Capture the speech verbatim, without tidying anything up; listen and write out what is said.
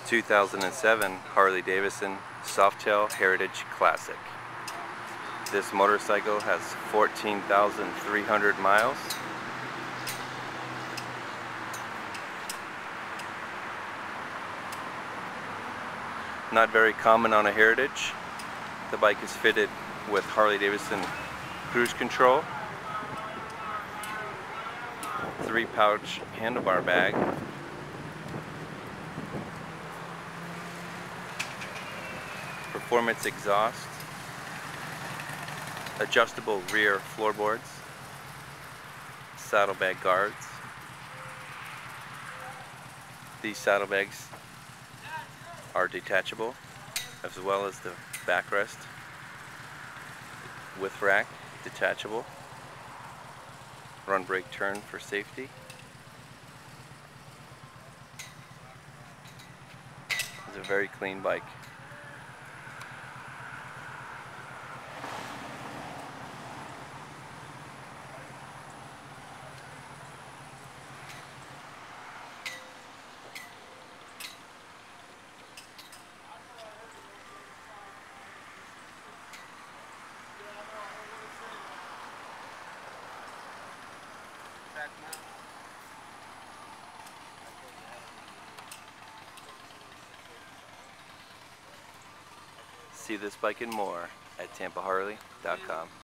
two thousand seven Harley-Davidson Softail Hertiage Classic. This motorcycle has fourteen thousand three hundred miles. Not very common on a Heritage. The bike is fitted with Harley-Davidson cruise control, three pouch handlebar bag, performance exhaust, adjustable rear floorboards, saddlebag guards. These saddlebags are detachable, as well as the backrest with rack, detachable. Run, brake, turn for safety. It's a very clean bike. See this bike and more at Tampa Harley dot com.